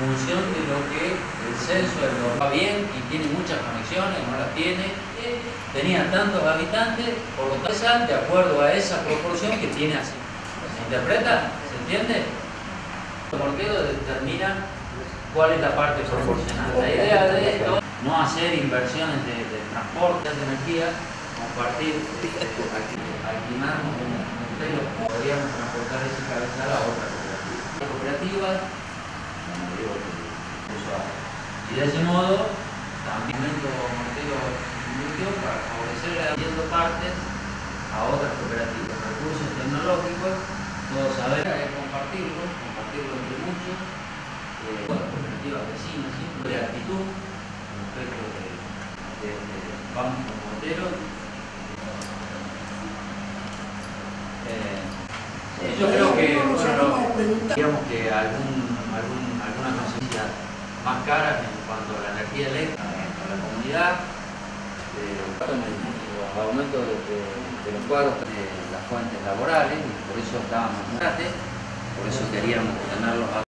función de lo que el censo va bien y tiene muchas conexiones, no las tiene. Tenía tantos habitantes, por lo tanto, de acuerdo a esa proporción que tiene así. ¿Se interpreta? ¿Se entiende? El mortero determina cuál es la parte proporcional. La idea de esto, no hacer inversiones de transporte, de energía, compartir, alquilarnos un mortero, podríamos transportar ese cabezal a otra cooperativa, como digo, y de ese modo también mortero invirtió para favorecer haciendo partes a otras cooperativas. Recursos tecnológicos, todos saber es compartirlo entre muchos, las cooperativas vecinas, siempre de actitud respecto de vamos con morteros. Yo creo que, digamos que alguna consecuencia más cara en cuanto a la energía eléctrica a la comunidad, los aumentos de los cuadros de las fuentes laborales, y por eso estábamos en por eso queríamos tenerlos